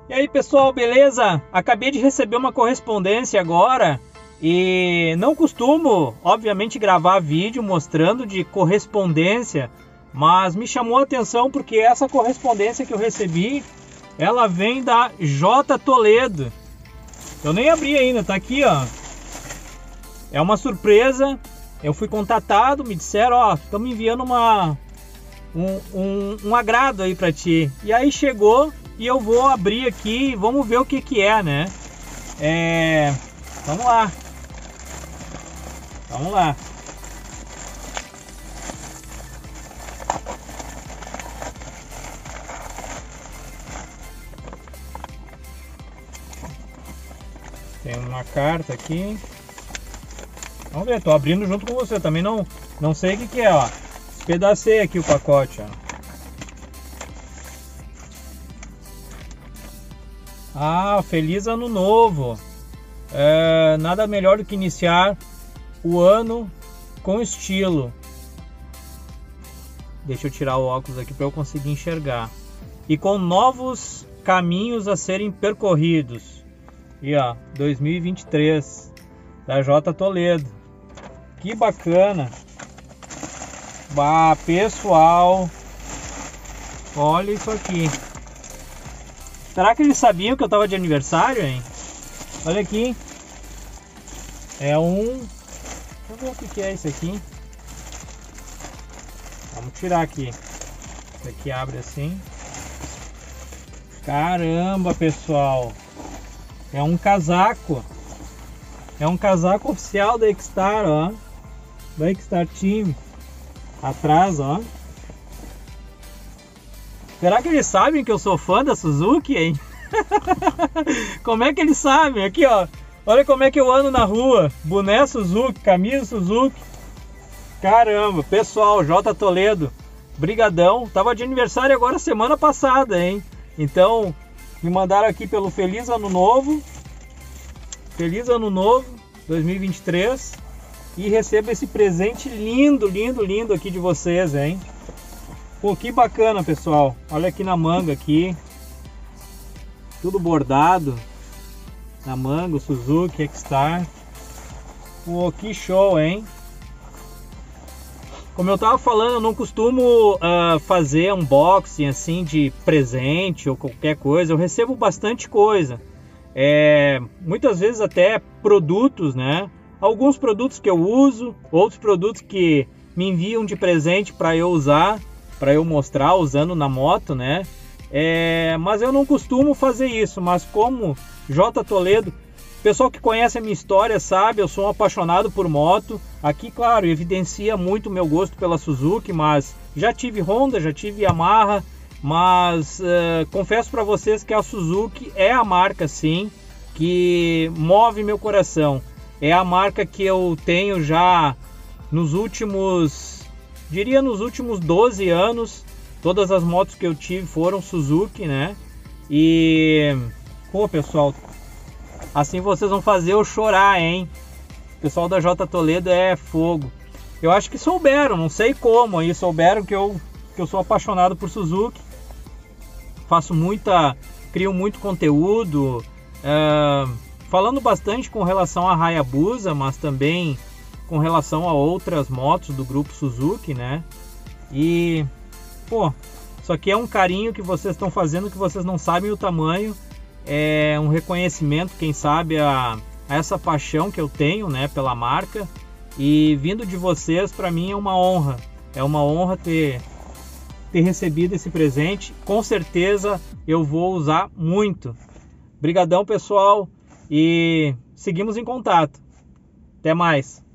E aí pessoal, beleza? Acabei de receber uma correspondência agora e não costumo, obviamente, gravar vídeo mostrando de correspondência, mas me chamou a atenção porque essa correspondência que eu recebi, ela vem da J Toledo. Eu nem abri ainda, tá aqui, ó. É uma surpresa. Eu fui contatado, me disseram, ó, estamos enviando um agrado aí pra ti. E aí chegou e eu vou abrir aqui e vamos ver o que que é, né? Vamos lá. Vamos lá. Tem uma carta aqui. Vamos ver, tô abrindo junto com você. Também não sei o que que é, ó. Despedacei aqui o pacote, ó. Ah, feliz ano novo. Nada melhor do que iniciar o ano com estilo. Deixa eu tirar o óculos aqui para eu conseguir enxergar. E com novos caminhos a serem percorridos. E ó, 2023 da J Toledo. Que bacana. Bah, pessoal, olha isso aqui. Será que eles sabiam que eu tava de aniversário, hein? Olha aqui. É um... Deixa eu ver o que é isso aqui. Vamos tirar aqui. Isso aqui abre assim. Caramba, pessoal. É um casaco. É um casaco oficial da X-Star, ó. Da X-Star Team. Atrás, ó. Será que eles sabem que eu sou fã da Suzuki, hein? Como é que eles sabem? Aqui, ó. Olha como é que eu ando na rua. Boné Suzuki, camisa Suzuki. Caramba, pessoal, J Toledo, brigadão. Tava de aniversário agora semana passada, hein? Então, me mandaram aqui pelo Feliz Ano Novo. Feliz Ano Novo 2023. E recebo esse presente lindo, lindo, lindo aqui de vocês, hein? Pô, que bacana, pessoal. Olha aqui na manga aqui. Tudo bordado. Na manga, o Suzuki X-Star. Pô, que show, hein? Como eu tava falando, eu não costumo fazer unboxing assim de presente ou qualquer coisa. Eu recebo bastante coisa. Muitas vezes até produtos, né? Alguns produtos que eu uso, outros produtos que me enviam de presente para eu usar, para eu mostrar usando na moto, né? Mas eu não costumo fazer isso. Mas como J Toledo, pessoal que conhece a minha história sabe, eu sou um apaixonado por moto. Aqui, claro, evidencia muito o meu gosto pela Suzuki, mas já tive Honda, já tive Yamaha, mas confesso para vocês que a Suzuki é a marca, sim, que move meu coração. É a marca que eu tenho já nos últimos, diria nos últimos 12 anos. Todas as motos que eu tive foram Suzuki, né? E, pô, pessoal, assim vocês vão fazer eu chorar, hein? O pessoal da J Toledo é fogo. Eu acho que souberam, não sei como aí, souberam que eu sou apaixonado por Suzuki. Crio muito conteúdo, falando bastante com relação a Hayabusa, mas também com relação a outras motos do grupo Suzuki, né? E, pô, isso aqui é um carinho que vocês estão fazendo que vocês não sabem o tamanho. É um reconhecimento, quem sabe, a essa paixão que eu tenho, né, pela marca. E vindo de vocês, para mim é uma honra. É uma honra ter recebido esse presente. Com certeza eu vou usar muito. Brigadão, pessoal. E seguimos em contato. Até mais.